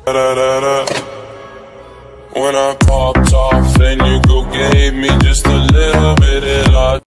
When I popped off, then you go gave me just